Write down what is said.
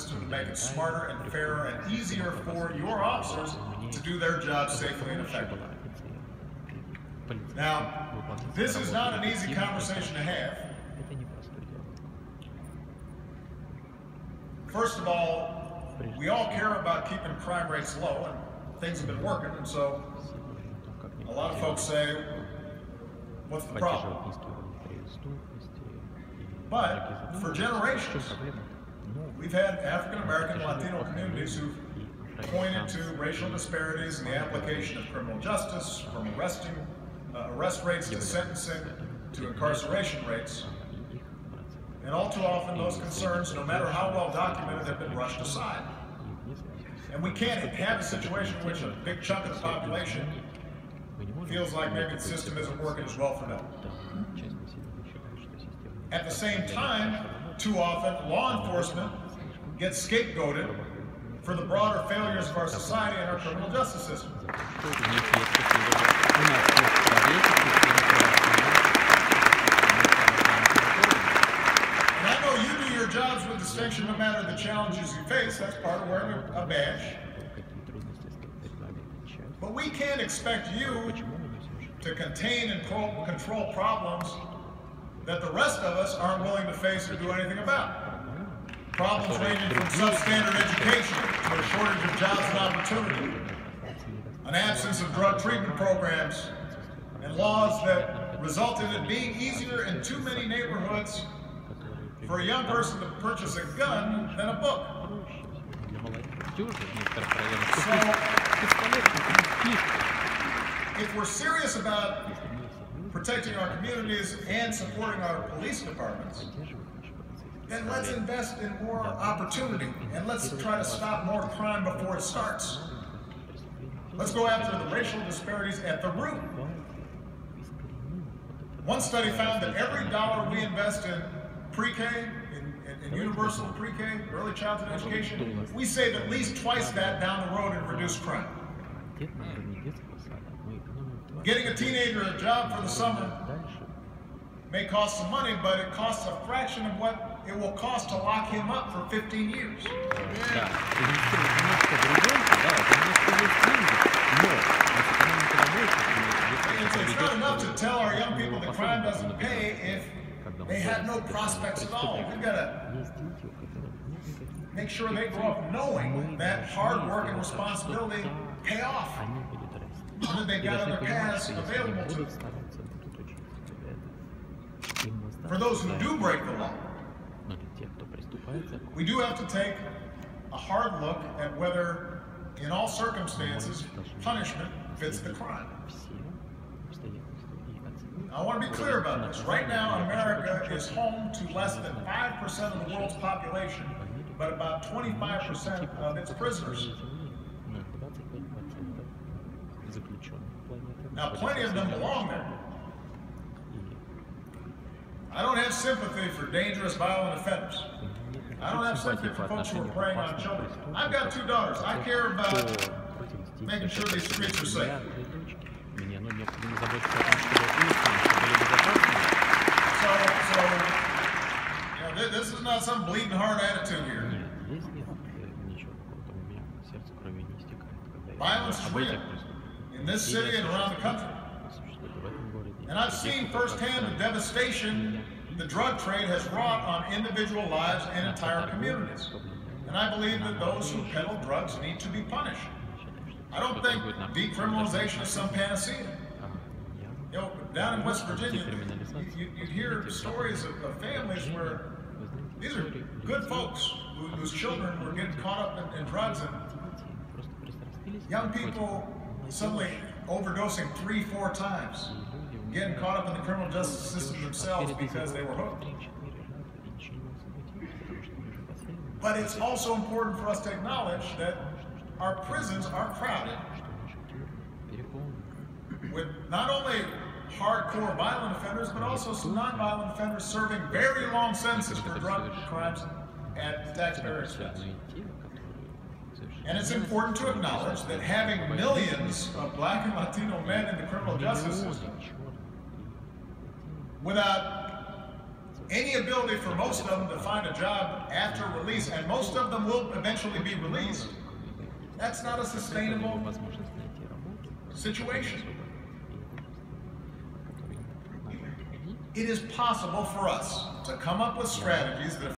system to make it smarter and fairer and easier for your officers to do their jobs safely and effectively. Now, this is not an easy conversation to have. First of all, we all care about keeping crime rates low, and things have been working, and so a lot of folks say, what's the problem? But for generations, we've had African American, Latino communities who've pointed to racial disparities in the application of criminal justice, from arrest rates to sentencing to incarceration rates. And all too often, those concerns, no matter how well documented, have been brushed aside. And we can't have a situation in which a big chunk of the population feels like maybe the system isn't working as well for them. At the same time, too often, law enforcement gets scapegoated for the broader failures of our society and our criminal justice system. Jobs with distinction no matter the challenges you face. That's part of wearing a badge. But we can't expect you to contain and control problems that the rest of us aren't willing to face or do anything about. Problems ranging from substandard education to a shortage of jobs and opportunity, an absence of drug treatment programs, and laws that result in it being easier in too many neighborhoods for a young person to purchase a gun than a book. So, if we're serious about protecting our communities and supporting our police departments, then let's invest in more opportunity and let's try to stop more crime before it starts. Let's go after the racial disparities at the root. One study found that every dollar we invest in pre-K, in universal pre-K, early childhood education, we save at least twice that down the road and reduce crime. Getting a teenager a job for the summer may cost some money, but it costs a fraction of what it will cost to lock him up for 15 years. It's not enough to tell our young people that crime doesn't pay if they have no prospects at all. We've got to make sure they grow up knowing that hard work and responsibility pay off, and that they've got other paths available to them. For those who do break the law, we do have to take a hard look at whether, in all circumstances, punishment fits the crime. I want to be clear about this. Right now, America is home to less than 5% of the world's population, but about 25% of its prisoners. Now, plenty of them belong there. I don't have sympathy for dangerous, violent offenders. I don't have sympathy for folks who are preying on children. I've got 2 daughters. I care about making sure these streets are safe. So, this is not some bleeding heart attitude here. Violence is real in this city and around the country. And I've seen firsthand the devastation the drug trade has wrought on individual lives and entire communities. And I believe that those who peddle drugs need to be punished. I don't think decriminalization is some panacea. You know, down in West Virginia, you hear stories of families where these are good folks whose children were getting caught up in drugs, and young people suddenly overdosing 3-4 times, getting caught up in the criminal justice system themselves because they were hooked. But it's also important for us to acknowledge that our prisons are crowded with not only hardcore violent offenders, but also some non-violent offenders serving very long sentences for drug crimes at taxpayer expense. And it's important to acknowledge that having millions of Black and Latino men in the criminal justice system without any ability for most of them to find a job after release, and most of them will eventually be released, that's not a sustainable situation. It is possible for us to come up with strategies that